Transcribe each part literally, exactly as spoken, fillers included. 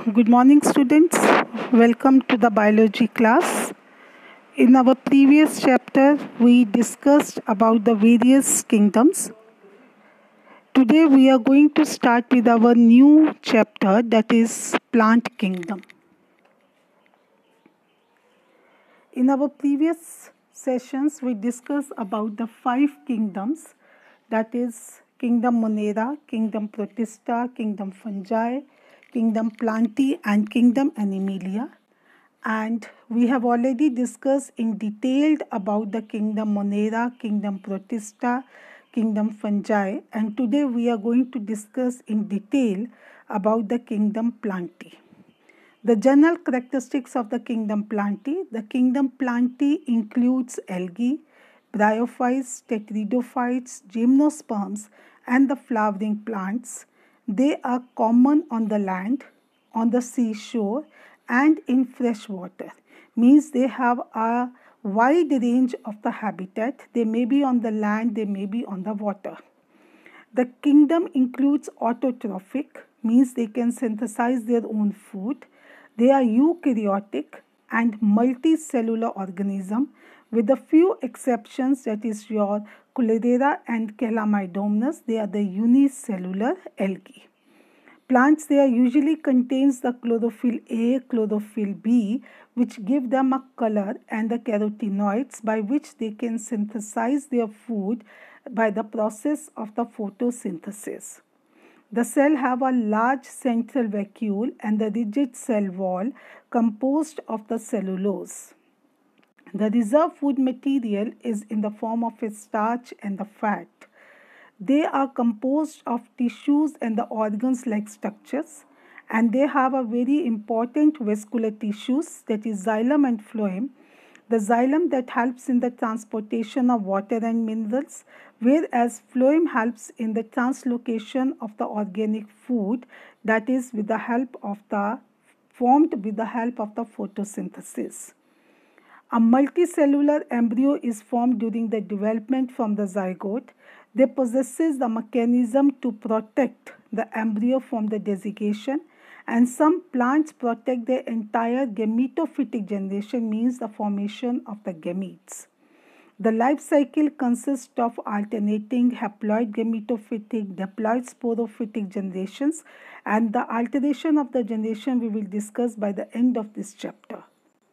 Good morning, students. Welcome to the biology class. In our previous chapter, we discussed about the various kingdoms. Today, we are going to start with our new chapter, that is plant kingdom. In our previous sessions, we discussed about the five kingdoms, that is Kingdom Monera, Kingdom Protista, Kingdom Fungi, Kingdom Plantae, and Kingdom Animalia. And we have already discussed in detail about the Kingdom Monera, Kingdom Protista, Kingdom Fungi, and today we are going to discuss in detail about the Kingdom Plantae. The general characteristics of the Kingdom Plantae. The Kingdom Plantae includes algae, bryophytes, tetraidophytes, gymnosperms, and the flowering plants. They are common on the land, on the seashore, and in fresh water. Means they have a wide range of the habitat. They may be on the land, they may be on the water. The kingdom includes autotrophic, means they can synthesize their own food. They are eukaryotic and multicellular organism with a few exceptions, that is your Coleridera and Calamidomonas. They are the unicellular algae. Plants, they are usually contains the chlorophyll A, chlorophyll B, which give them a color, and the carotenoids by which they can synthesize their food by the process of the photosynthesis. The cell have a large central vacuole and the rigid cell wall composed of the cellulose. The reserve food material is in the form of a starch and the fat. They are composed of tissues and the organs-like structures, and they have a very important vascular tissues, that is xylem and phloem. The xylem that helps in the transportation of water and minerals, whereas phloem helps in the translocation of the organic food, that is with the help of the formed with the help of the photosynthesis. A multicellular embryo is formed during the development from the zygote. They possesses the mechanism to protect the embryo from the desiccation, and some plants protect their entire gametophytic generation, means the formation of the gametes. The life cycle consists of alternating haploid gametophytic, diploid sporophytic generations, and the alteration of the generation we will discuss by the end of this chapter.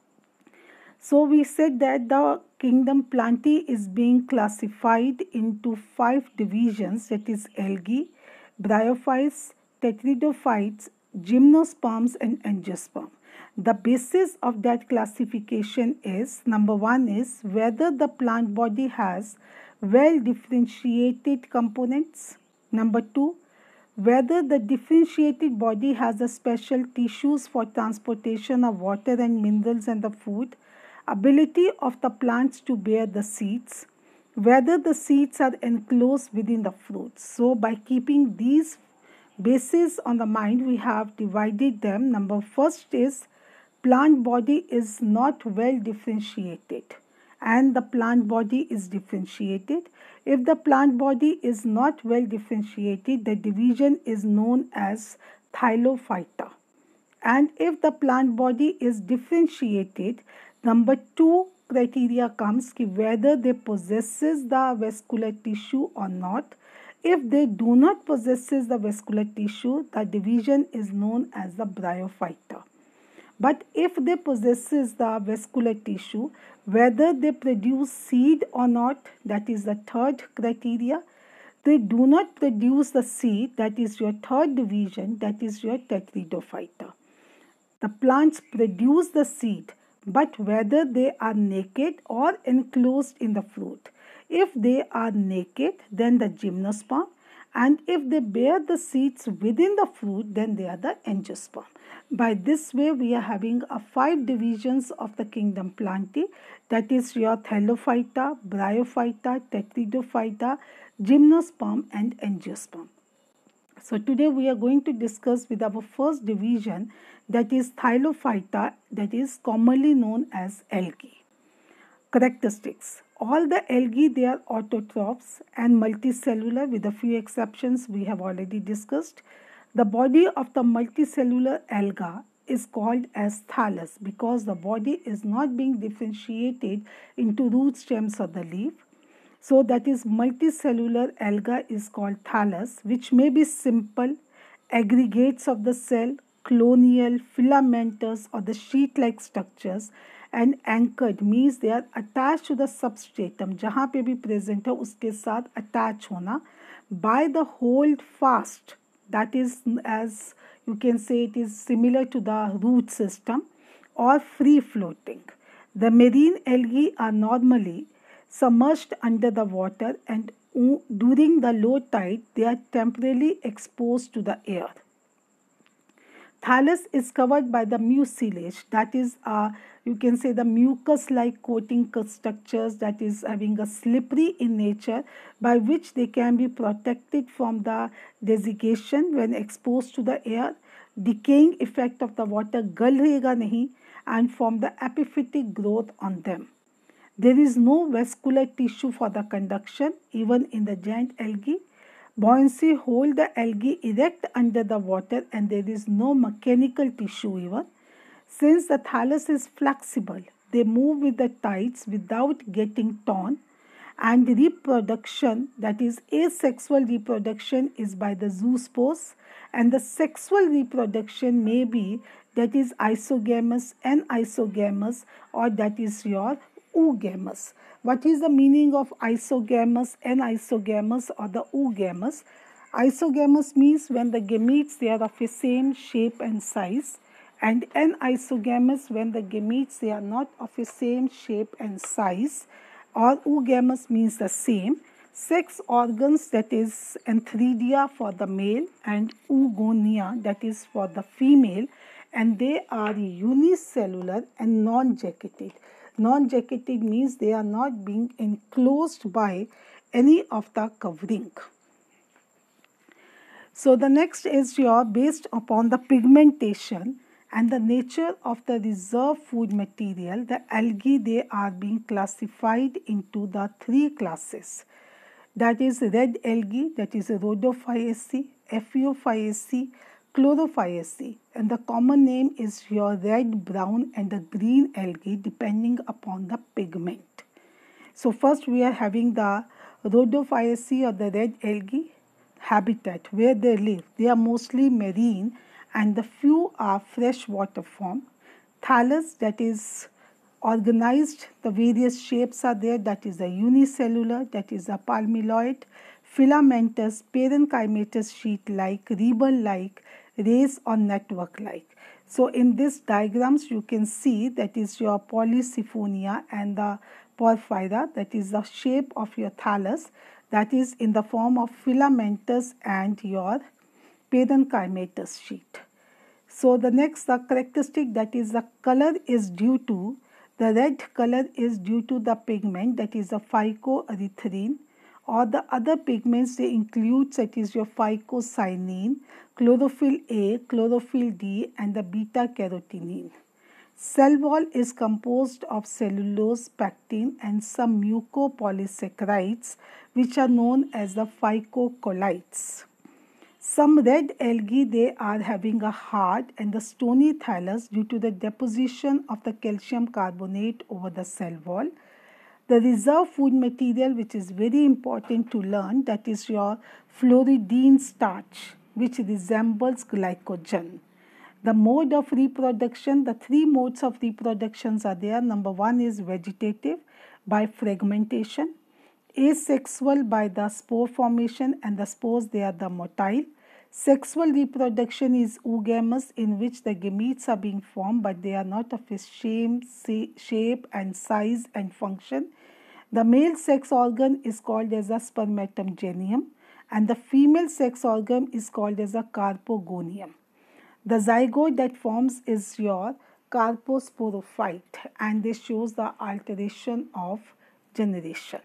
So we said that the Kingdom Plantae is being classified into five divisions, that is algae, bryophytes, tetraidophytes, gymnosperms, and angiosperm. The basis of that classification is, number one is whether the plant body has well differentiated components. Number two, whether the differentiated body has a special tissues for transportation of water and minerals and the food, ability of the plants to bear the seeds, whether the seeds are enclosed within the fruits. So by keeping these bases on the mind, we have divided them. Number first is plant body is not well differentiated, and the plant body is differentiated. If the plant body is not well differentiated, the division is known as Thylophyta. And if the plant body is differentiated, number two criteria comes ki whether they possesses the vascular tissue or not. If they do not possesses the vascular tissue, the division is known as the Bryophyta. But if they possesses the vascular tissue, whether they produce seed or not, that is the third criteria. They do not produce the seed, that is your third division, that is your Tetraidophyta. The plants produce the seed, but whether they are naked or enclosed in the fruit. If they are naked, then the gymnosperm, and if they bear the seeds within the fruit, then they are the angiosperm. By this way, we are having a five divisions of the Kingdom Plantae, that is your Thylophyta, Bryophyta, Tetraidophyta, gymnosperm, and angiosperm. So today we are going to discuss with our first division, that is Thylophyta, that is commonly known as algae. Characteristics. All the algae, they are autotrophs and multicellular with a few exceptions we have already discussed. The body of the multicellular alga is called as thallus because the body is not being differentiated into root stems or the leaf. So that is multicellular alga is called thallus, which may be simple aggregates of the cell, colonial, filamentous or the sheet-like structures, and anchored means they are attached to the substratum जहाँ पे भी present है उसके साथ attach होना by the hold fast, that is, as you can say, it is similar to the root system, or free floating. The marine algae are normally submerged under the water, and during the low tide they are temporarily exposed to the air. Thallus is covered by the mucilage, that is, uh, you can say the mucus-like coating structures that is having a slippery in nature, by which they can be protected from the desiccation when exposed to the air, decaying effect of the water गल रहेगा नहीं, and from the epiphytic growth on them. There is no vascular tissue for the conduction even in the giant algae. Buoyancy hold the algae erect under the water, and there is no mechanical tissue even. Since the thallus is flexible, they move with the tides without getting torn, and reproduction, that is asexual reproduction, is by the zoospores, and the sexual reproduction may be, that is isogamous, anisogamous, or that is your oogamous. What is the meaning of isogamous, anisogamous or the oogamous? Isogamous means when the gametes they are of the same shape and size, and anisogamous when the gametes they are not of the same shape and size, or oogamous means the same. Sex organs, that is antheridia for the male and oogonia, that is for the female, and they are unicellular and non-jacketed. Non-jacketed means they are not being enclosed by any of the covering. So the next is your based upon the pigmentation and the nature of the reserve food material, the algae they are being classified into the three classes. That is red algae, that is Rhodophyceae, Ophiophyceae, Chlorophyceae, and the common name is your red, brown and the green algae depending upon the pigment. So first we are having the Rhodophyceae or the red algae habitat where they live. They are mostly marine and the few are freshwater form. Thallus, that is organized, the various shapes are there, that is a unicellular, that is a palmilloid, filamentous, parenchymatous sheet-like, ribbon-like, race or network-like. So in this diagrams you can see that is your Polysiphonia and the Porphyra, that is the shape of your thallus, that is in the form of filamentous and your parenchymatous sheet. So the next the characteristic, that is the color is due to, the red color is due to the pigment, that is the phycoerythrin, or the other pigments they include, that is your phycocyanine, chlorophyll A, chlorophyll D and the beta carotene. Cell wall is composed of cellulose, pectin and some mucopolysaccharides which are known as the phycocolloids. Some red algae they are having a hard and the stony thallus due to the deposition of the calcium carbonate over the cell wall. The reserve food material which is very important to learn, that is your fluoridine starch which resembles glycogen. The mode of reproduction, the three modes of reproductions are there. Number one is vegetative by fragmentation, asexual by the spore formation and the spores they are the motile. Sexual reproduction is oogamous in which the gametes are being formed but they are not of the same shape and size and function. The male sex organ is called as a spermatomgenium and the female sex organ is called as a carpogonium. The zygote that forms is your carposporophyte and this shows the alteration of generation.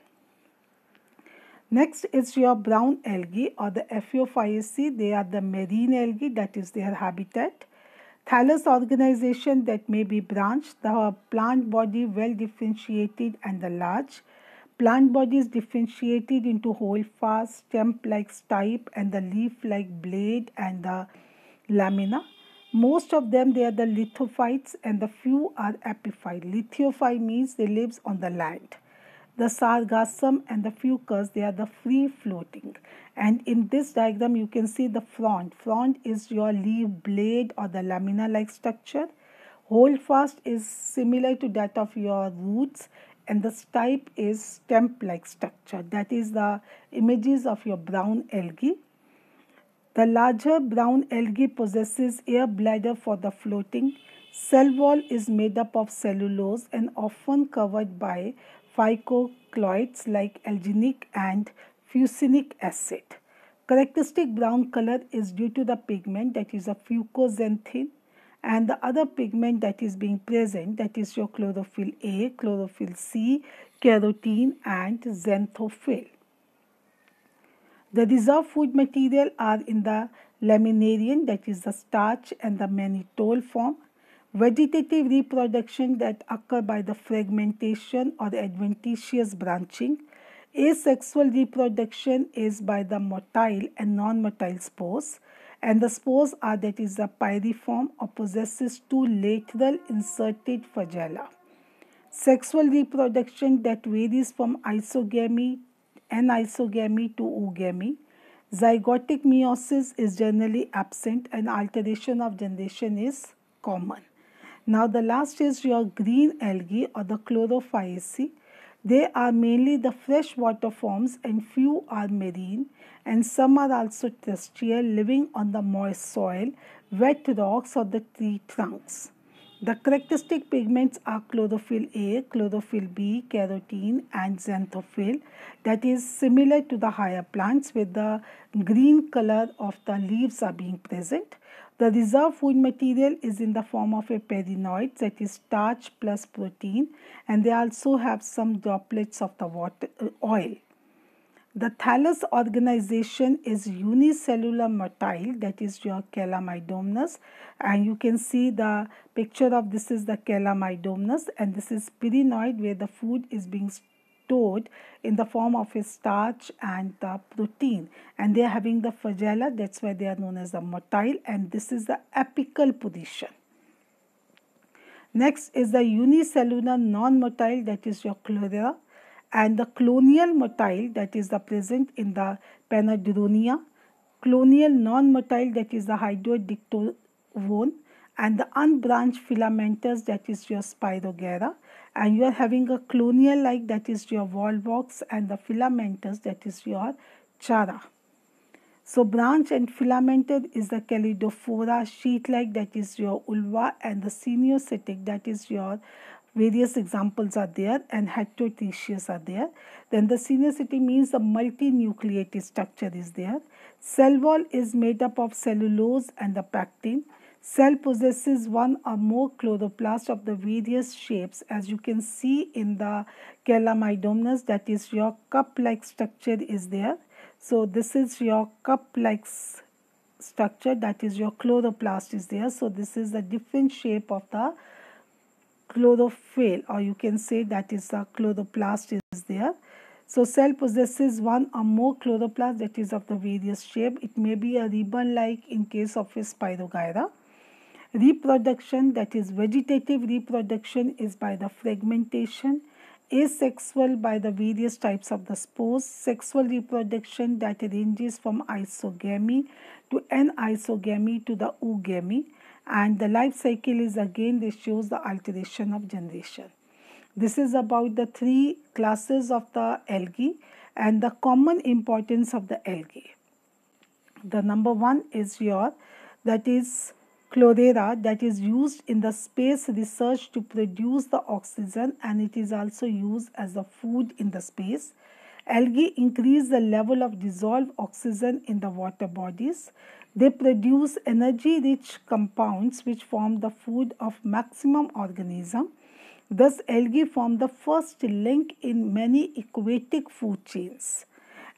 Next is your brown algae or the Ophiophyceae. They are the marine algae, that is their habitat. Thallus organization that may be branched, the plant body well differentiated and the large. Plant body is differentiated into holdfast, stem-like stipe, and the leaf-like blade and the lamina. Most of them, they are the lithophytes, and the few are epiphyte. Lithophyte means they live on the land. The sargassum and the fucus, they are the free floating. And in this diagram, you can see the frond. Frond is your leaf blade or the lamina-like structure. Holdfast is similar to that of your roots, and the stipe is stem-like structure. That is the images of your brown algae. The larger brown algae possesses air bladder for the floating. Cell wall is made up of cellulose and often covered by phycocolloids like alginic and fucinic acid. Characteristic brown color is due to the pigment, that is a fucoxanthin, and the other pigment that is being present, that is your chlorophyll A, chlorophyll C, carotene and xanthophyll. The reserve food material are in the laminarian, that is the starch and the mannitol form. Vegetative reproduction that occur by the fragmentation or adventitious branching. Asexual reproduction is by the motile and non-motile spores, and the spores are, that is the pyriform or possesses two lateral inserted flagella. Sexual reproduction that varies from isogamy, anisogamy to oogamy. Zygotic meiosis is generally absent and alteration of generation is common. Now the last is your green algae or the chlorophyaceae. They are mainly the freshwater forms and few are marine, and some are also terrestrial, living on the moist soil, wet rocks or the tree trunks. The characteristic pigments are chlorophyll A, chlorophyll B, carotene and xanthophyll, that is similar to the higher plants, with the green color of the leaves are being present. The reserve food material is in the form of a perinoid, that is starch plus protein, and they also have some droplets of the water, uh, oil. The thallus organization is unicellular motile, that is your Calamidomonas, and you can see the picture of this is the Calamidomonas, and this is perinoid where the food is being stored in the form of a starch and the protein, and they are having the flagella, that's why they are known as the motile, and this is the apical position. Next is the unicellular non-motile, that is your Chlorella, and the clonial motile, that is the present in the Panadronia, clonial non-motile, that is the Hydrodictavone, and the unbranched filamentous, that is your Spirogera, and you are having a clonial like, that is your Volvox, and the filamentous, that is your Chara. So branch and filamented is the Calidophora, sheet-like, that is your Ulva, and the Ciniocetic, that is your various examples are there, and heterotrechous are there. Then the Ciniocetic means the multinucleated structure is there. Cell wall is made up of cellulose and the pectin. Cell possesses one or more chloroplasts of the various shapes, as you can see in the Calamidomonas, that is your cup-like structure is there. So this is your cup-like structure, that is your chloroplast is there. So this is the different shape of the chlorophyll, or you can say that is the chloroplast is there. So cell possesses one or more chloroplast, that is of the various shape. It may be a ribbon-like in case of a Spirogyra. Reproduction, that is vegetative reproduction, is by the fragmentation. Asexual by the various types of the spores. Sexual reproduction that ranges from isogamy to anisogamy to the oogamy. And the life cycle is again, this shows the alteration of generation. This is about the three classes of the algae and the common importance of the algae. The number one is your, that is Chlorella, that is used in the space research to produce the oxygen, and it is also used as a food in the space. Algae increase the level of dissolved oxygen in the water bodies. They produce energy-rich compounds which form the food of maximum organism. Thus, algae form the first link in many aquatic food chains.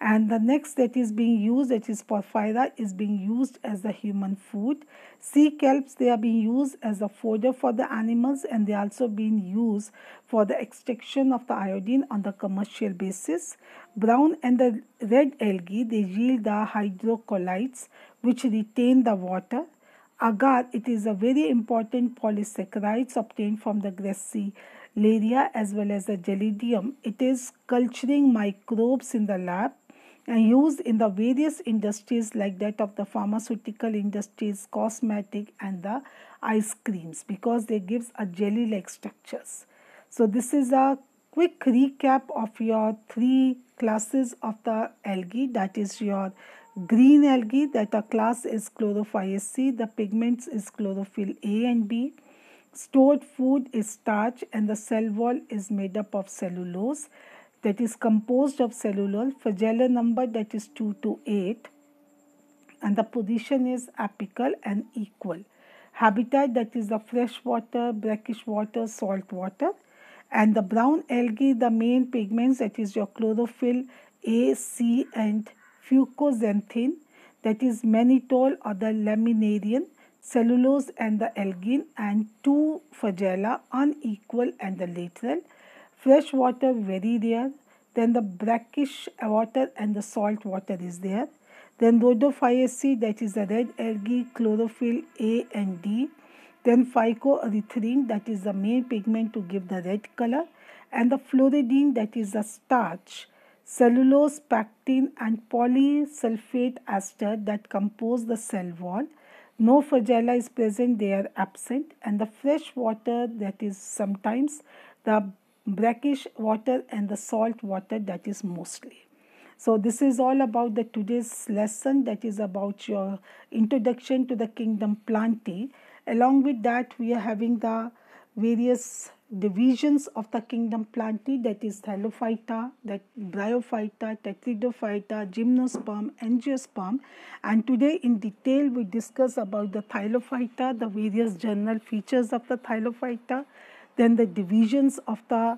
And the next that is being used, that is porphyra, is being used as the human food. Sea kelps, they are being used as a fodder for the animals, and they are also being used for the extraction of the iodine on the commercial basis. Brown and the red algae, they yield the hydrocolloids which retain the water. Agar, it is a very important polysaccharides obtained from the Gracilaria as well as the Gelidium. It is culturing microbes in the lab and used in the various industries like that of the pharmaceutical industries, cosmetic and the ice creams, because they gives a jelly-like structures. So this is a quick recap of your three classes of the algae, that is your green algae, that a class is Chlorophyaceae, the pigments is chlorophyll A and B, stored food is starch, and the cell wall is made up of cellulose, that is composed of cellulose, flagellar number that is two to eight, and the position is apical and equal. Habitat, that is the fresh water, brackish water, salt water. And the brown algae, the main pigments, that is your chlorophyll A, C and fucoxanthin, that is mannitol or the laminarian, cellulose and the algin, and two flagella, unequal and the lateral. Fresh water very rare. Then the brackish water and the salt water is there. Then Rhodophyaceae, that is the red algae, chlorophyll A and D. Then phycoerythrin, that is the main pigment to give the red color. And the fluoridine, that is the starch, cellulose, pectin and polysulfate ester that compose the cell wall. No flagella is present, they are absent. And the fresh water, that is sometimes the brackish water and the salt water, that is mostly. So this is all about the today's lesson, that is about your introduction to the kingdom Plantae. Along with that, we are having the various divisions of the kingdom Plantae, that is Thallophyta, that Bryophyta, Tetridophyta, Gymnosperm, Angiosperm. And today in detail we discuss about the Thallophyta, the various general features of the Thallophyta, then the divisions of the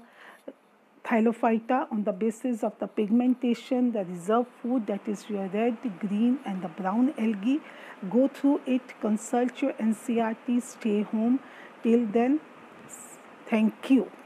Thallophyta on the basis of the pigmentation, the reserve food, that is your red, green and the brown algae. Go through it, consult your N C E R T, stay home. Till then, thank you.